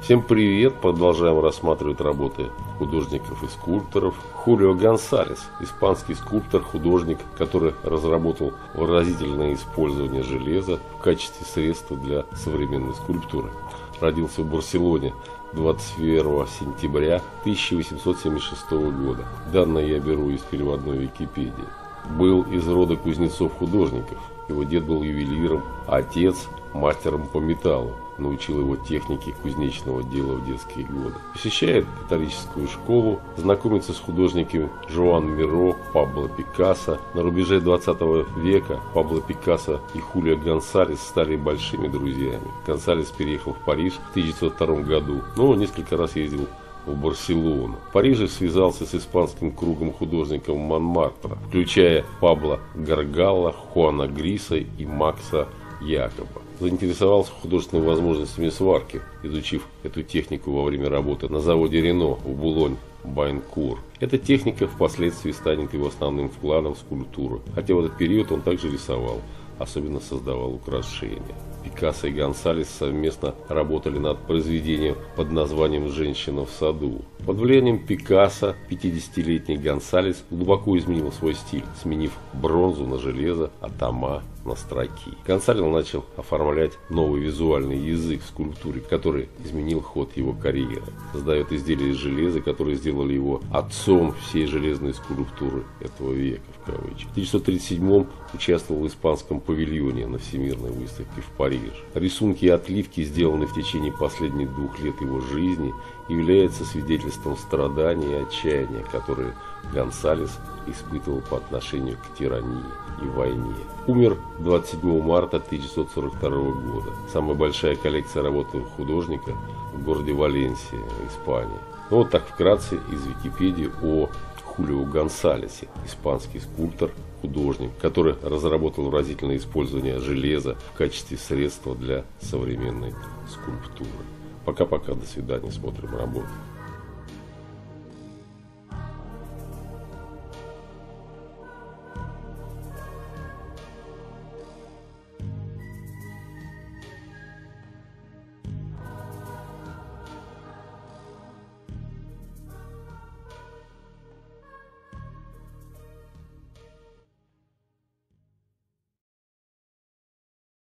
Всем привет! Продолжаем рассматривать работы художников и скульпторов. Хулио Гонсалес, испанский скульптор, художник, который разработал выразительное использование железа в качестве средства для современной скульптуры. Родился в Барселоне 21 сентября 1876 года. Данные я беру из переводной Википедии. Был из рода кузнецов-художников. Его дед был ювелиром, а отец – мастером по металлу. Научил его технике кузнечного дела в детские годы. Посещает католическую школу, знакомится с художниками Жоан Миро, Пабло Пикассо. На рубеже 20 века Пабло Пикассо и Хулио Гонсалес стали большими друзьями. Гонсалес переехал в Париж в 1902 году, но несколько раз ездил в Барселону. В Париже связался с испанским кругом художников Монмартра, включая Пабло Гаргалла, Хуана Гриса и Макса Якоба. Заинтересовался художественными возможностями сварки, изучив эту технику во время работы на заводе Рено в Булонь-Байнкур. Эта техника впоследствии станет его основным вкладом в скульптуру, хотя в этот период он также рисовал, особенно создавал украшения. Пикассо и Гонсалес совместно работали над произведением под названием «Женщина в саду». Под влиянием Пикассо 50-летний Гонсалес глубоко изменил свой стиль, сменив бронзу на железо, а тома на строки. Гонсалес начал оформлять новый визуальный язык в скульптуре, который изменил ход его карьеры. Создает изделия из железа, которые сделали его отцом всей железной скульптуры этого века, в кавычках. В 1937 участвовал в испанском павильоне на Всемирной выставке в Париже. Рисунки и отливки, сделанные в течение последних 2 лет его жизни, являются свидетельством страданий и отчаяния, которые Гонсалес испытывал по отношению к тирании и войне. Умер 27 марта 1942 года. Самая большая коллекция работы художника в городе Валенсия, Испания. Ну вот так вкратце из Википедии о Хулио Гонсалесе, испанский скульптор, художник, который разработал выразительное использование железа в качестве средства для современной скульптуры. Пока-пока, до свидания, смотрим работу.